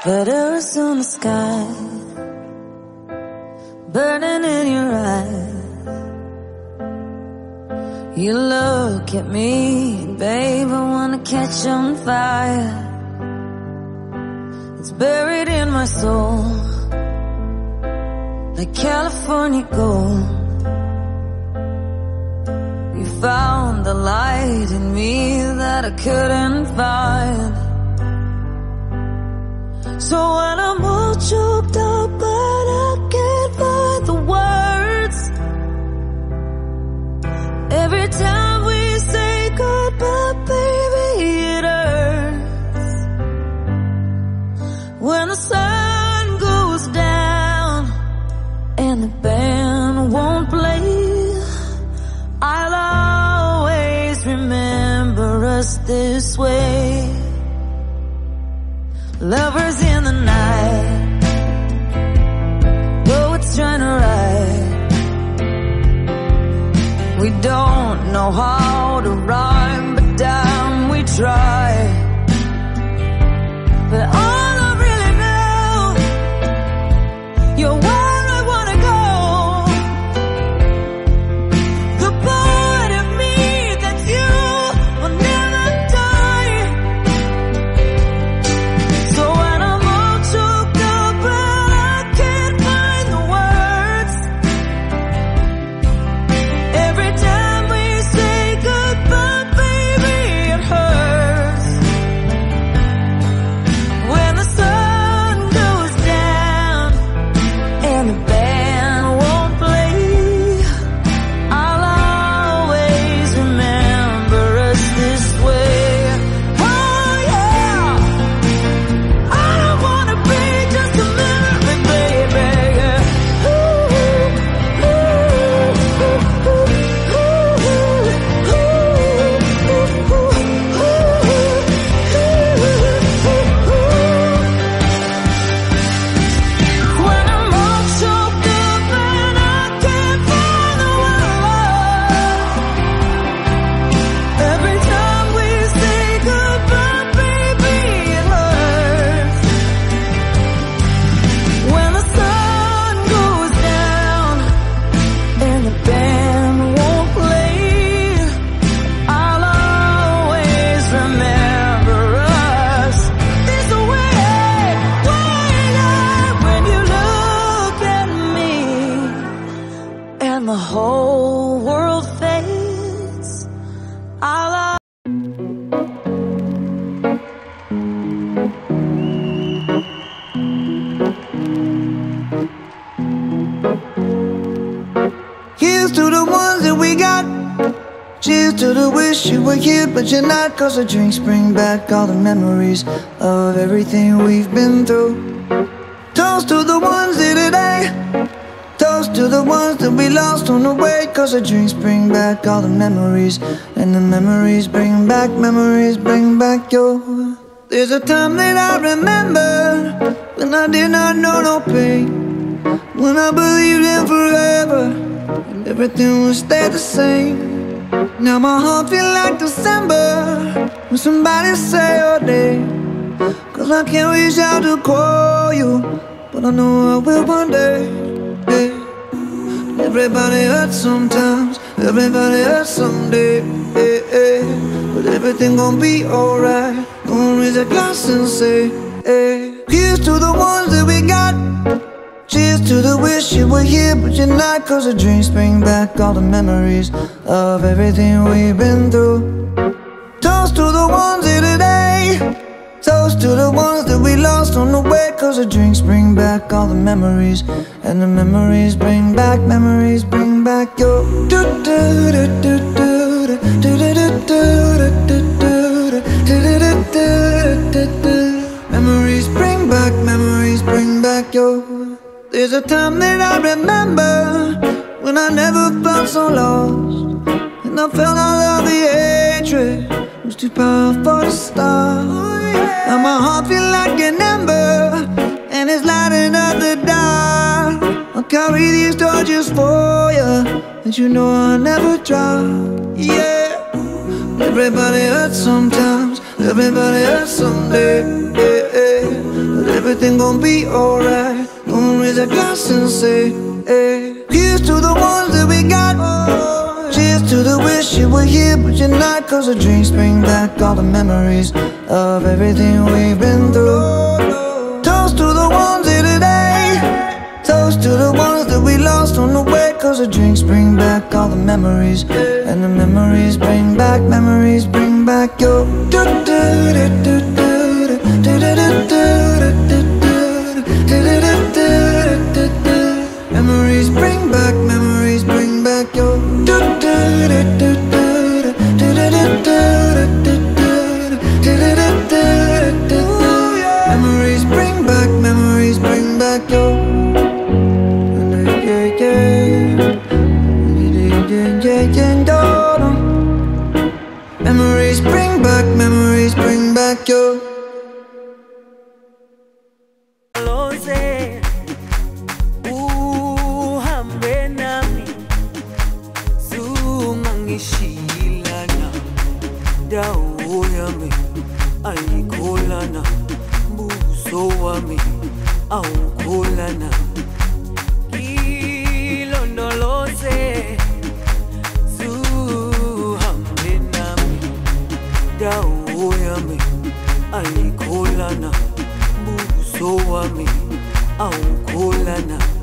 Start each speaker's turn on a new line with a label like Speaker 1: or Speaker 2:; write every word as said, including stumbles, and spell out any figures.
Speaker 1: But Arizona sky burning in your eyes. You look at me, babe, I wanna catch on fire. It's buried in my soul like California gold. You found the light in me that I couldn't find. So when I'm all choked up but I can't find the words, every time we say goodbye, baby, it hurts. When the sun goes down and the band won't play, I'll always remember us this way. Lovers in the night, poets trying to write. We don't know how to rhyme, but damn, we try. But all I really know, you're where I wanna go. The part of me that's you will never die. So when I'm all choked up and I can't find the words, every time we say goodbye, baby, it hurts. When the sun goes down and the band won't play, I'll always remember us this way. Oh yeah, I don't wanna be just a memory, baby. Yeah. Ooh, ooh, ooh, ooh, ooh, ooh, ooh, ooh. When I'm all choked up and I can't find the words, every time we say goodbye, baby, it hurts. When the sun goes down and the band won't play, I'll always remember us this way. When you look at me and the whole world fades, I'll
Speaker 2: Here's to the ones that we got. Cheers to the wish you were here but you're not. Cause the drinks bring back all the memories of everything we've been through. Toast to the ones here today. Toast to the ones that we lost on the way. Cause the drinks bring back all the memories, and the memories bring back, memories bring back your. There's a time that I remember when I did not know no pain, when I believed in forever and everything would stay the same. Now my heart feel like December when somebody say your name. Cause I can't reach out to call you, but I know I will one day. Hey. Everybody hurts sometimes, everybody hurts someday. Hey, hey. But everything gon' be alright. Gonna raise a glass and say, hey. Here's to the ones that we got. Cheers to the wish you were here but you're not. Cause the drinks bring back all the memories of everything we've been through. Toast to the ones here today. Toast to the ones that we lost on the way. Cause the drinks bring back all the memories, and the memories bring back, memories bring back your. Memories bring back, memories bring back your. There's a time that I remember when I never felt so lost, and I felt all of the hatred was too powerful to stop. Now my heart feel like an ember and it's lighting up the dark. I'll carry these torches for you, and you know I'll never drop. Yeah. Everybody hurts sometimes, everybody hurts someday. Yeah, yeah. But every everything gon' be alright. Gonna raise a glass and say, hey, here's to the ones that we got. Cheers to the wish you were here but you're not, cause the drinks bring back all the memories of everything we've been through. Toast to the ones here today. Toast to the ones that we lost on the way, cause the drinks bring back all the memories, and the memories bring back, memories bring back your memories bring back, memories bring back your memories bring back, memories bring back your memories bring back, memories bring back your
Speaker 1: Aukulana Ilondoloze Zuhambe nami Dawo yami Ayikholana Buso wami Aukulana